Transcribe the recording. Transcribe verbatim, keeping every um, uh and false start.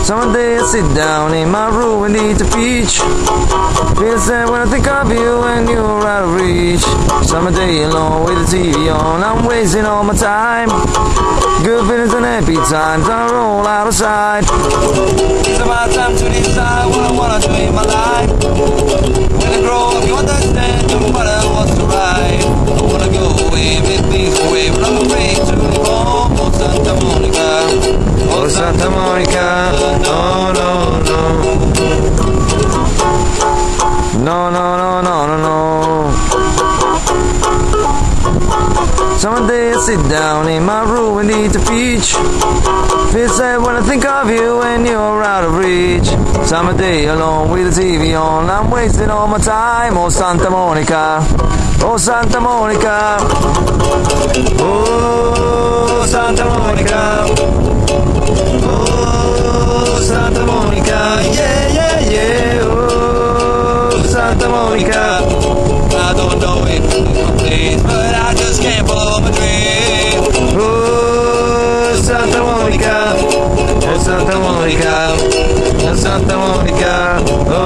Someday I sit down in my room and eat the peach. Feel sad when I think of you and you're out of reach. Someday alone with the T V on, I'm wasting all my time. Good feelings and happy times, I roll out of sight. It's about time to decide what I wanna do in my life. When I grow up, you understand your mother was to right. I wanna go away, make things away, but I'm afraid to leave home. Oh Santa Monica, oh Santa Monica, no, no, no. No, no, no, no, no, no. Someday I sit down in my room and eat the peach. Feel sad when I think of you and you're out of reach. Someday alone with the T V on, I'm wasting all my time. Oh Santa Monica, oh Santa Monica, oh Santa Monica, oh Santa Monica, yeah, yeah, yeah, oh Santa Monica. I don't know if it's my place, but I just can't follow my dream. Oh Santa Monica, oh Santa Monica, oh Santa Monica.